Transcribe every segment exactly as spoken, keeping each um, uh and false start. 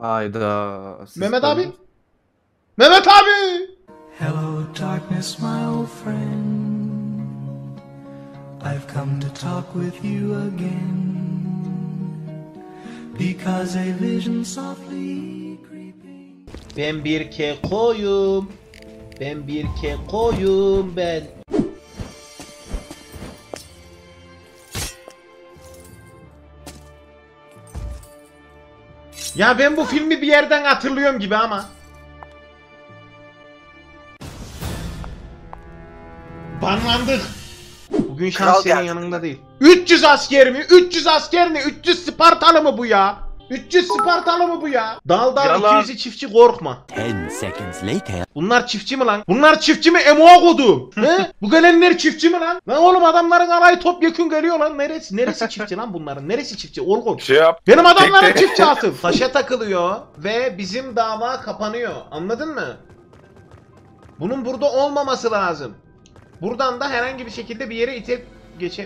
Hayda. Siz Mehmet tabii- abi. Mehmet abi. Hello darkness my old friend, I've come to talk with you again, because a vision softly creeping. Ben bir kekoyum. Ben bir kekoyum ben. Ya ben bu filmi bir yerden hatırlıyorum gibi ama. Banlandık. Bugün şans Kral senin geldi. yanında değil. üç yüz asker mi? üç yüz asker ne? üç yüz Spartalı mı bu ya? üç yüz Spartalı mı bu ya? Dal dal Yalan. iki yüzü çiftçi korkma. Ten seconds later. Bunlar çiftçi mi lan? Bunlar çiftçi mi? Emoğa kodum. He? Bu gelenler çiftçi mi lan? Lan oğlum adamların alayı topyekun geliyor lan. Neresi? Neresi çiftçi lan bunların? Neresi çiftçi? Olgun. Şey yap. Benim adamlarım Tek- çiftçi atın. Taşa takılıyor ve bizim dava kapanıyor. Anladın mı? Bunun burada olmaması lazım. Buradan da herhangi bir şekilde bir yere ite geçe...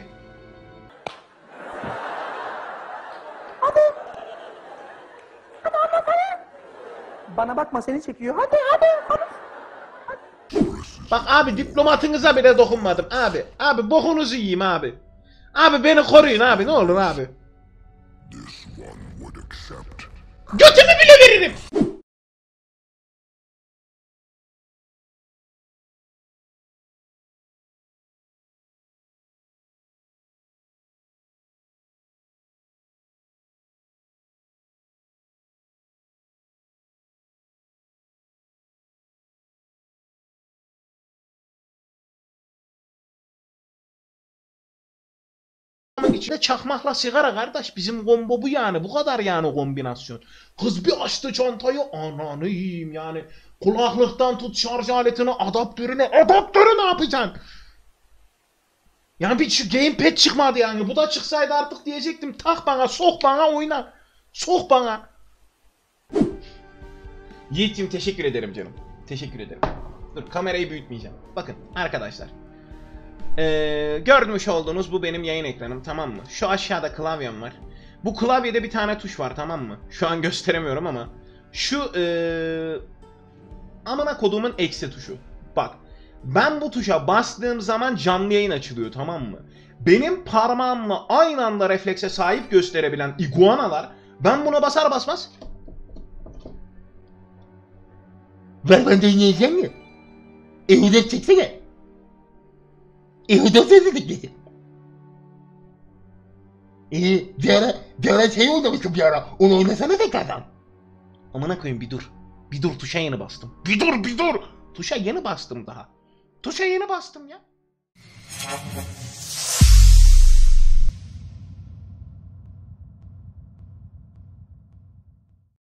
Bana bakma seni çekiyor. Hadi hadi hadi. Bak abi diplomatınıza bile dokunmadım abi. Abi bokunuzu yiyeyim abi. Abi beni koruyun abi ne olur abi. Götümü bile veririm. İçinde çakmakla sigara kardeş bizim combo bu yani bu kadar yani kombinasyon. Kız bir açtı çantayı ananı yiyeyim yani kulaklıktan tut şarj aletine adaptörüne adaptörü ne yapacaksın? Yani bir şu gamepad çıkmadı yani bu da çıksaydı artık diyecektim tak bana sok bana oyna sok bana. Yiğit'cim teşekkür ederim canım teşekkür ederim. Dur kamerayı büyütmeyeceğim bakın arkadaşlar. Ee, görmüş olduğunuz bu benim yayın ekranım tamam mı? Şu aşağıda klavyem var. Bu klavyede bir tane tuş var tamam mı? Şu an gösteremiyorum ama şu ee, amına koduğumun eksi tuşu. Bak ben bu tuşa bastığım zaman canlı yayın açılıyor tamam mı? Benim parmağımla aynı anda reflekse sahip gösterebilen iguanalar ben buna basar basmaz ver ben de yiyeceğim ya. Ehudet çeksene. Ehudet dedik bizi. Eee bir ara, bir ara şey oynamıştım bir ara. Onu oynasana tekrardan. Amına koyayım bir dur. Bir dur tuşa yeni bastım. Bir dur bir dur. Tuşa yeni bastım daha. Tuşa yeni bastım ya.